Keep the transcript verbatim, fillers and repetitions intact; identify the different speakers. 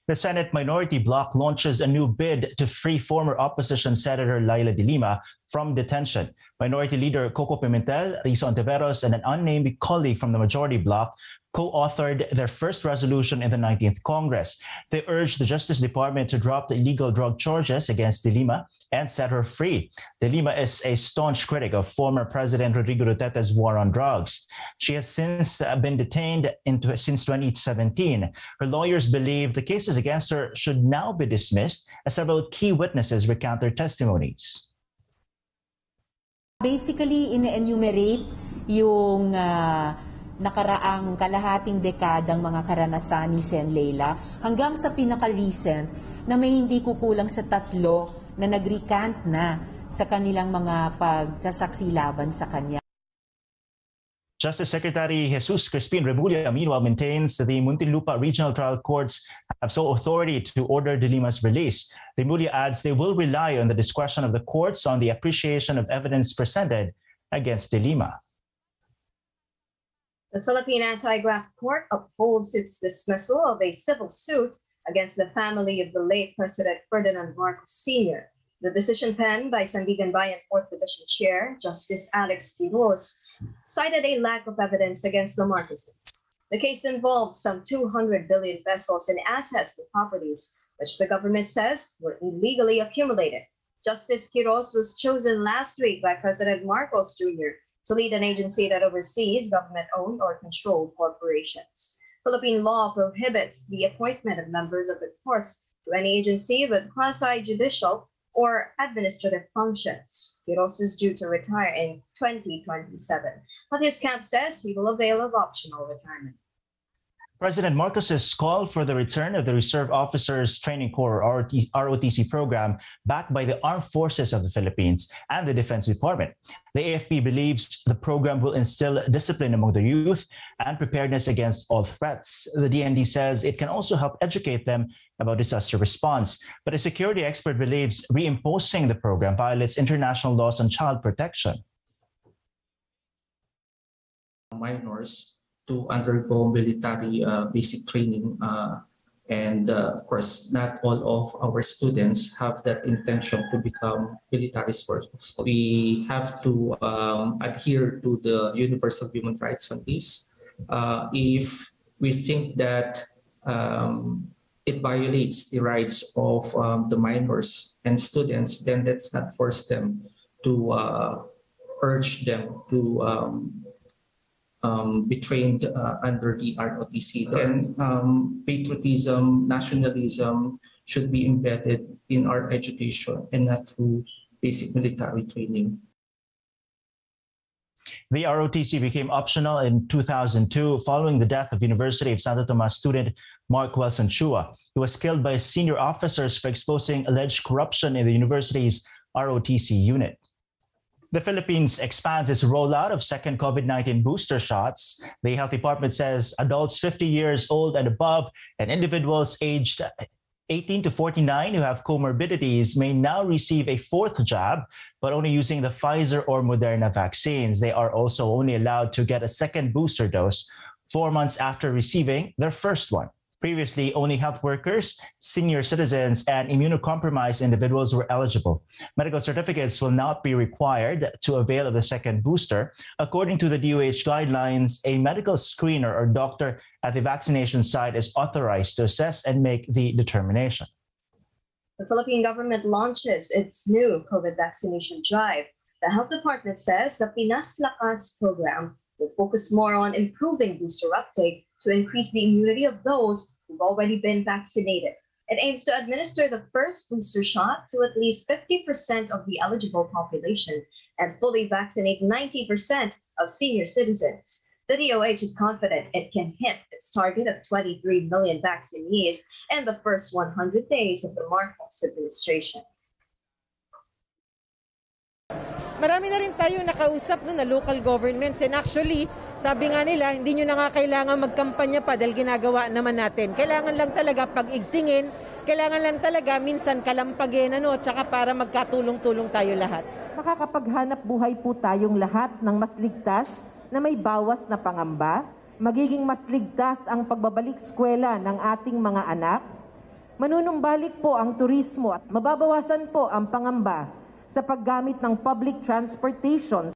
Speaker 1: The Senate Minority Bloc launches a new bid to free former opposition Senator Laila De Lima from detention. Minority Leader Coco Pimentel, Rizo Ontiveros, and an unnamed colleague from the Majority Bloc co-authored their first resolution in the nineteenth Congress. They urged the Justice Department to drop the illegal drug charges against De Lima and set her free. De Lima is a staunch critic of former President Rodrigo Duterte's war on drugs. She has since been detained into, since twenty seventeen. Her lawyers believe the cases against her should now be dismissed as several key witnesses recount their testimonies.
Speaker 2: Basically, ine-enumerate yung uh, nakaraang kalahating dekadang mga karanasan ni Sen Laila hanggang sa pinaka-recent na may hindi kukulang sa tatlo na nag-recant na sa kanilang mga pagsasaksi laban sa kanya.
Speaker 1: Justice Secretary Jesus Crispin Remulla meanwhile maintains that the Muntinlupa Regional Trial Courts have sole authority to order De Lima's release. Remulla adds they will rely on the discretion of the courts on the appreciation of evidence presented against De Lima.
Speaker 3: The Philippine Anti-Graft Court upholds its dismissal of a civil suit against the family of the late President Ferdinand Marcos Senior The decision penned by Sandigan Bayan fourth Division Chair Justice Alex Quiroz cited a lack of evidence against the Marcoses. The case involved some two hundred billion pesos in assets and properties, which the government says were illegally accumulated. Justice Quiroz was chosen last week by President Marcos Junior to lead an agency that oversees government-owned or controlled corporations. Philippine law prohibits the appointment of members of the courts to any agency with quasi-judicial or administrative functions. Quiroz is due to retire in twenty twenty-seven, but his camp says he will avail of optional retirement.
Speaker 1: President Marcos's call for the return of the Reserve Officers Training Corps, or R O T C program, backed by the Armed Forces of the Philippines and the Defense Department. The A F P believes the program will instill discipline among the youth and preparedness against all threats. The D N D says it can also help educate them about disaster response, but a security expert believes reimposing the program violates international laws on child protection.
Speaker 4: Minors to undergo military uh, basic training, uh, and uh, of course, not all of our students have that intention to become military forces. We have to um, adhere to the universal human rights on this. Uh, if we think that um, it violates the rights of um, the minors and students, then let's not force them to uh, urge them to um, Um, be trained uh, under the R O T C. Then um, patriotism, nationalism should be embedded in our education and not through basic military training.
Speaker 1: The R O T C became optional in two thousand two following the death of University of Santo Tomas student Mark Wilson Chua. He was killed by senior officers for exposing alleged corruption in the university's R O T C unit. The Philippines expands its rollout of second COVID nineteen booster shots. The Health Department says adults fifty years old and above and individuals aged eighteen to forty-nine who have comorbidities may now receive a fourth jab, but only using the Pfizer or Moderna vaccines. They are also only allowed to get a second booster dose four months after receiving their first one. Previously, only health workers, senior citizens, and immunocompromised individuals were eligible. Medical certificates will not be required to avail of the second booster. According to the D O H guidelines, a medical screener or doctor at the vaccination site is authorized to assess and make the determination.
Speaker 3: The Philippine government launches its new COVID vaccination drive. The Health Department says the Pinas Lakas program will focus more on improving booster uptake to increase the immunity of those who've already been vaccinated. It aims to administer the first booster shot to at least fifty percent of the eligible population and fully vaccinate ninety percent of senior citizens. The D O H is confident it can hit its target of twenty-three million vaccinees in the first one hundred days of the Marcos administration.
Speaker 5: Marami na rin tayo nakausap no, na local governments, and actually, sabi nga nila, hindi nyo na nga kailangan magkampanya pa dahil ginagawa naman natin. Kailangan lang talaga pag-igtingin, kailangan lang talaga minsan kalampagin, ano, tsaka para magkatulong-tulong tayo lahat. Makakapaghanap buhay po tayong lahat ng mas ligtas na may bawas na pangamba, magiging mas ligtas ang pagbabalik eskwela ng ating mga anak, manunumbalik po ang turismo at mababawasan po ang pangamba sa paggamit ng public transportation